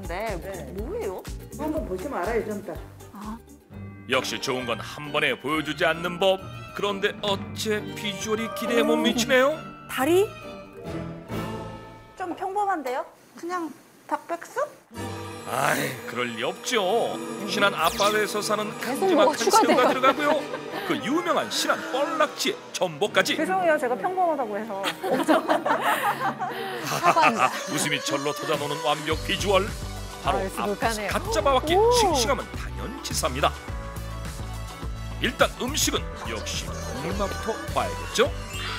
있는데 네. 뭐예요? 한번 보시면 알아요, 전다. 역시 좋은 건 한 번에 보여주지 않는 법. 그런데 어째 비주얼이 기대에 못 미치네요. 다리? 좀 평범한데요? 그냥 닭백숙? 아이, 그럴 리 없죠. 신안 앞바다에서 사는 뭐가 큼지막한 추가돼요. 새우가 들어가고요. 그 유명한 신안 뻘락지에 전복까지. 죄송해요, 제가 평범하다고 해서. 사과한다. 웃음이 절로 터져나오는 완벽 비주얼. 바로 아, 앞에서 스무하네요. 갓 잡아왔기에 오. 싱싱함은 당연치사입니다. 일단 음식은 역시 국물맛부터 봐야겠죠.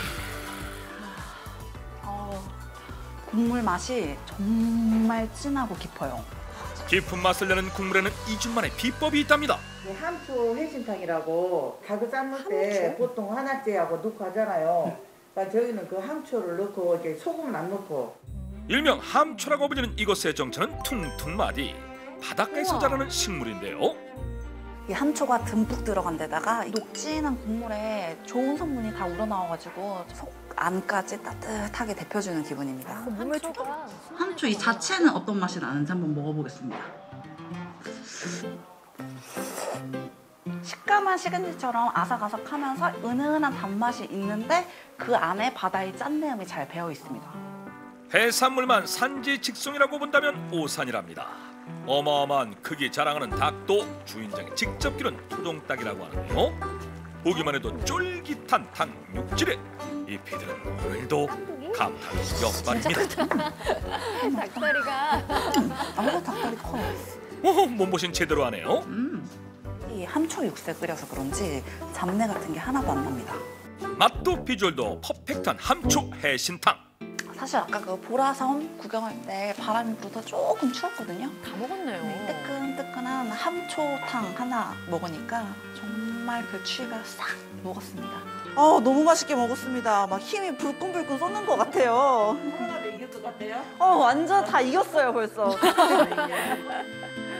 국물 맛이 정말 진하고 깊어요. 깊은 맛을 내는 국물에는 이준만의 비법이 있답니다. 네, 함초 해신탕이라고 닭을 삶을 때 보통 한약재하고 넣고 하잖아요. 그러니까 저희는 그 함초를 넣고 이제 소금은 안 넣고. 일명 함초라고 불리는 이곳의 정체는 퉁퉁마디. 바닷가에서 자라는 식물인데요. 이 함초가 듬뿍 들어간 데다가 녹진한 국물에 좋은 성분이 다 우러나와가지고 속 안까지 따뜻하게 데펴주는 기분입니다. 몸에 좋아. 함초 이 자체는 어떤 맛이 나는지 한번 먹어보겠습니다. 식감은 시그니처럼 아삭아삭하면서 은은한 단맛이 있는데 그 안에 바다의 짠내음이 잘 배어 있습니다. 해산물만 산지 직송이라고 본다면 오산이랍니다. 어마어마한 크기 자랑하는 닭도 주인장이 직접 기른 토종닭이라고 하는데요. 보기만 해도 쫄깃한 닭 육질에 이 피디는 오늘도 감탄이 역발입니다. 닭다리가. 닭다리 커요. 몸보신 제대로 하네요. 이 함초 육수 끓여서 그런지 잡내 같은 게 하나도 안 납니다. 맛도 비주얼도 퍼펙트한 함초 해신탕. 사실 아까 그 보라섬 구경할 때 바람이 불어서 조금 추웠거든요. 다 먹었네요. 뜨끈뜨끈한 함초탕 하나 먹으니까 정말 그 추위가 싹 녹았습니다. 너무 맛있게 먹었습니다. 막 힘이 불끈불끈 솟는 것 같아요. 코로나도 이길 것 같아요? 완전 다 이겼어요 벌써.